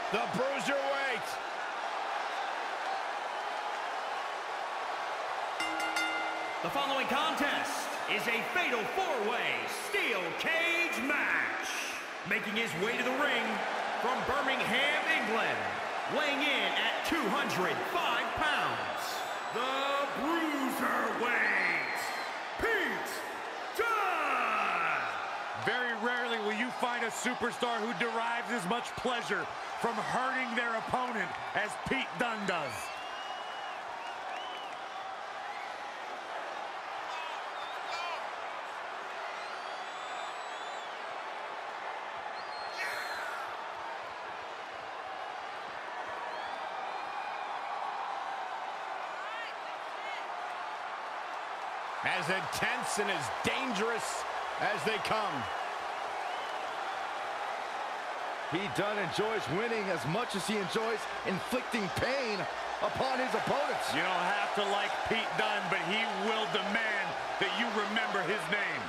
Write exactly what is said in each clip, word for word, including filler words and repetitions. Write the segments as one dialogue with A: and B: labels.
A: the Bruiserweight.
B: The following contest is a fatal four-way steel cage match. Making his way to the ring from Birmingham, England, weighing in at two hundred five pounds, the Bruiserweight, Pete Dunne.
C: Very rarely will you find a superstar who derives as much pleasure from hurting their opponent as Pete Dunne does.
A: As intense and as dangerous as they come.
D: Pete Dunne enjoys winning as much as he enjoys inflicting pain upon his opponents.
C: You don't have to like Pete Dunne, but he will demand that you remember his name.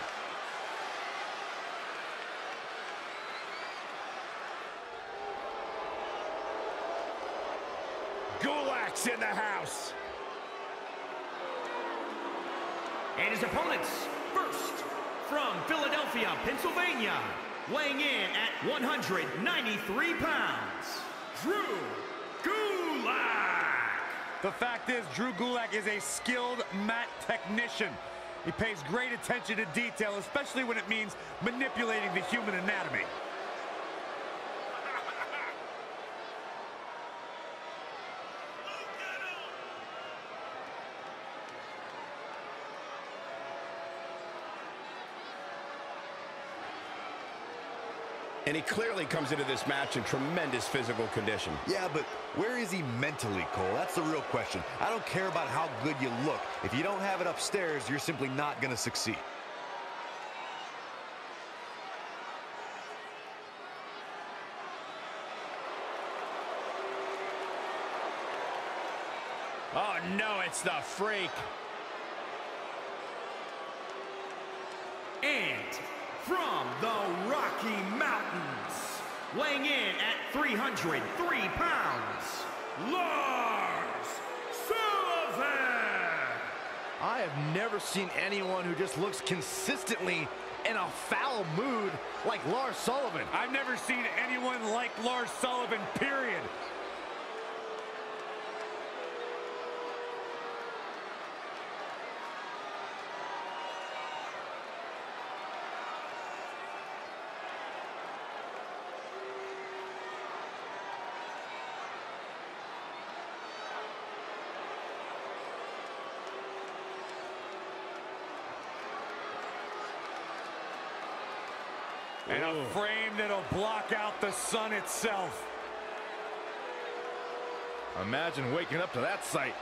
A: Gulak's in the house.
B: And his opponents, first, from Philadelphia, Pennsylvania, weighing in at one hundred ninety-three pounds, Drew Gulak.
C: The fact is, Drew Gulak is a skilled mat technician. He pays great attention to detail, especially when it means manipulating the human anatomy.
A: And he clearly comes into this match in tremendous physical condition.
D: Yeah, but where is he mentally, Cole? That's the real question. I don't care about how good you look. If you don't have it upstairs, you're simply not going to succeed.
A: Oh, no, it's the Freak.
B: And from the Rocky Mountains, weighing in at three hundred three pounds, Lars Sullivan.
D: I have never seen anyone who just looks consistently in a foul mood like Lars Sullivan.
C: I've never seen anyone like Lars Sullivan, period. And a frame that'll block out the sun itself.
D: Imagine waking up to that sight.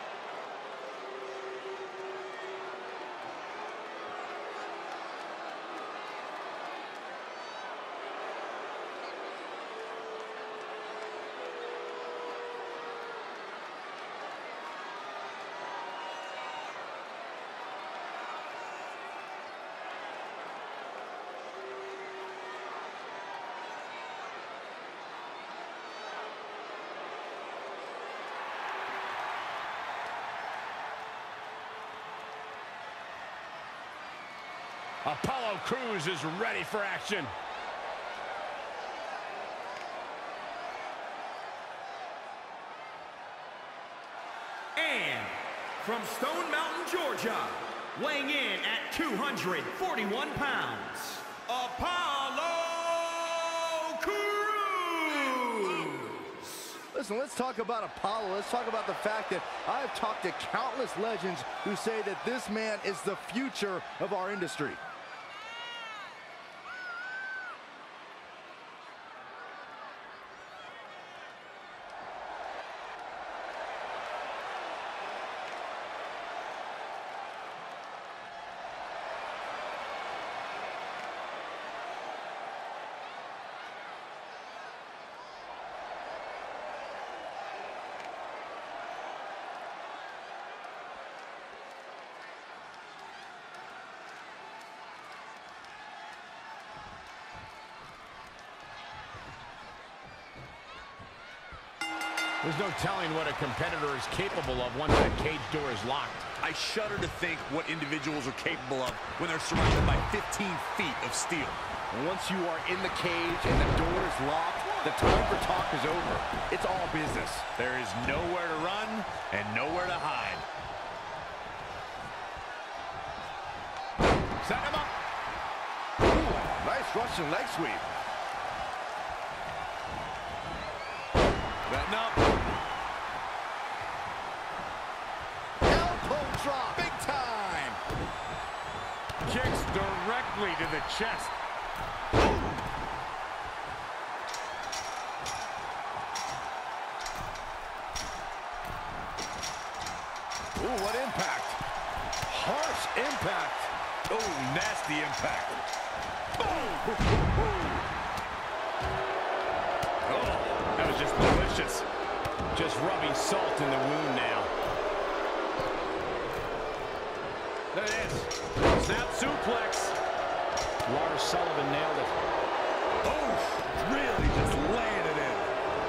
A: Apollo Crews is ready for action.
B: And from Stone Mountain, Georgia, weighing in at two hundred forty-one pounds, Apollo Crews.
D: Listen, let's talk about Apollo. Let's talk about the fact that I've talked to countless legends who say that this man is the future of our industry.
A: There's no telling what a competitor is capable of once that cage door is locked.
C: I shudder to think what individuals are capable of when they're surrounded by fifteen feet of steel.
D: Once you are in the cage and the door is locked, the time for talk is over. It's all business.
C: There is nowhere to run and nowhere to hide.
A: Set him up.
D: Ooh, nice Russian leg sweep.
C: Setting up.
D: Elbow drop. Big time.
C: Kicks directly to the chest.
D: Ooh, what impact. Harsh impact.
C: Oh, nasty impact.
A: Oh, that was just delicious. Just rubbing salt in the wound now. There it is. Snap suplex. Lars Sullivan nailed it.
C: Oh, really just laying it in.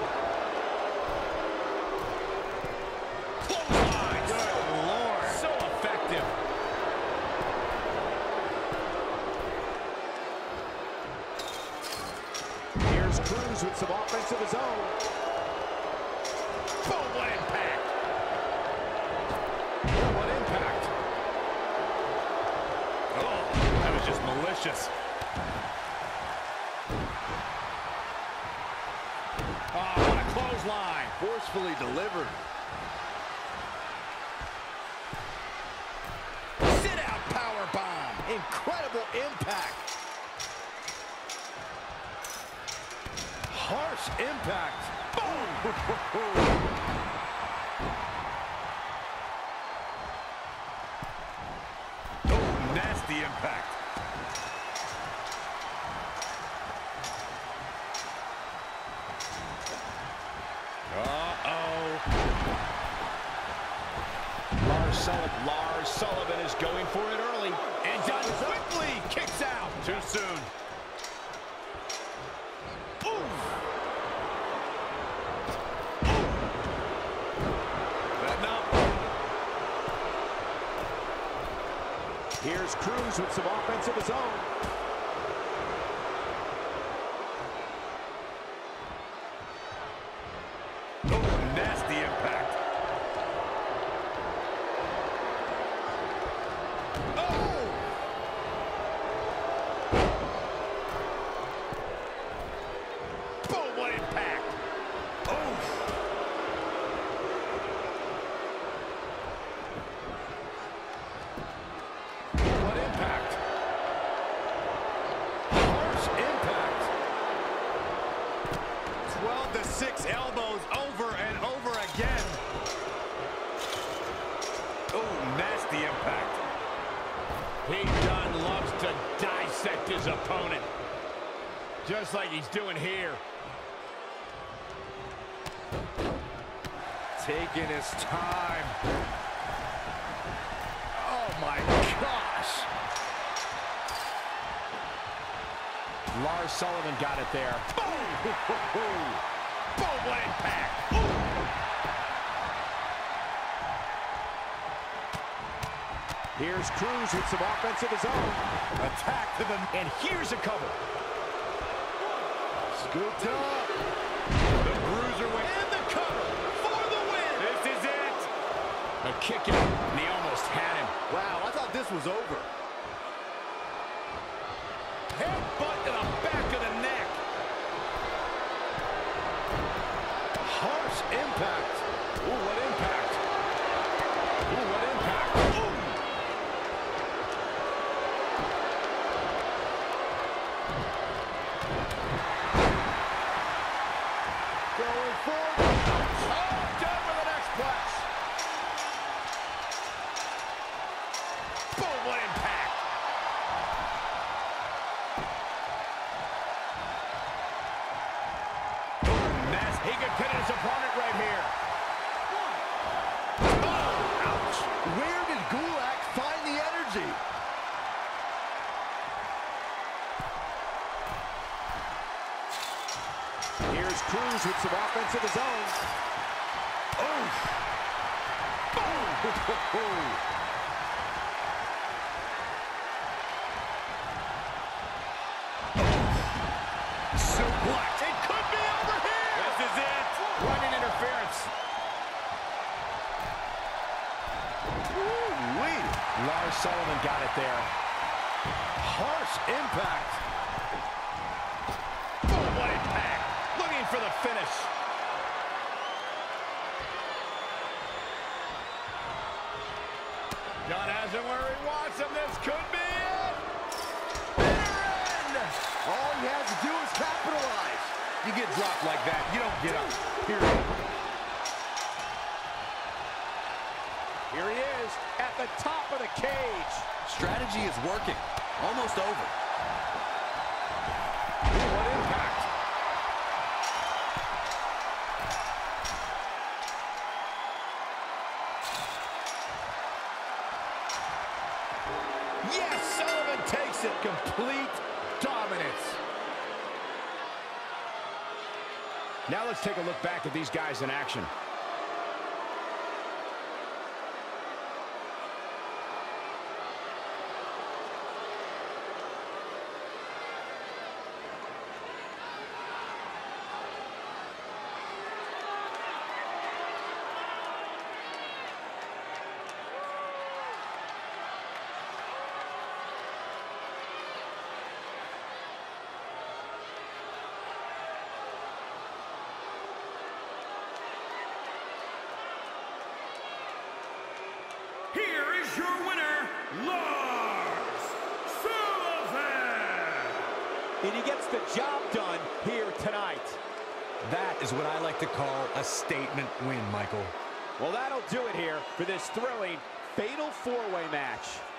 A: Clothesline. Good Lord. So effective. Here's Cruz with some offense of his own. Boom, what impact. Oh, what impact.
C: Oh, that was just malicious.
A: Oh, what a clothesline.
D: Forcefully delivered.
A: Sit-out powerbomb.
D: Incredible impact. Harsh impact. Boom.
C: Oh, nasty impact.
A: Uh-oh. Lars Sullivan. Lars Sullivan is going for it early. And done quickly. Kicks out.
C: Too soon. Setting up.
A: Here's Cruz with some offense of his own.
C: Oh, nasty impact.
A: Oh! Boom, what impact.
C: Oh.
D: What impact. Harsh impact.
C: twelve to six elbows over and over again. Oh, nasty impact.
A: Pete Dunne loves to dissect his opponent. Just like he's doing here.
D: Taking his time. Oh my gosh.
A: Lars Sullivan got it there. Boom! Boom, what impact. Here's Cruz with some offense of his own.
C: Attack to the...
A: And here's a cover.
D: Scooped up.
C: The Bruiserweight.
A: And the cover for the win.
C: This is it.
A: A kick out, and he almost had him.
D: Wow, I thought this was over.
A: Headbutt to the back of the neck.
D: Harsh impact. Ooh, what impact. Ooh, what impact. Ooh. Going forward.
A: Oh, done with an X-Plex. Boom, what impact. He could pin his opponent right here.
D: Oh, ouch. Where did Gulak find the energy?
A: Here's Cruz with some offense of his own.
D: Suplex. It could be over here.
A: This is it. Running interference.
D: Ooh-wee.
A: Lars Sullivan got it there.
D: Harsh impact.
A: Oh, what impact. Looking for the finish. John has him where he wants him. This could be it.
D: All he has to do is capitalize.
C: You get dropped like that, you don't get up. Period.
A: Here he is at the top of the cage.
D: Strategy is working. Almost over.
A: Ooh, what impact. Yes, Sullivan takes it. Complete dominance. Now let's take a look back at these guys in action.
B: Here is your winner, Lars Sullivan.
A: And he gets the job done here tonight.
C: That is what I like to call a statement win, Michael.
A: Well, that'll do it here for this thrilling Fatal four-way match.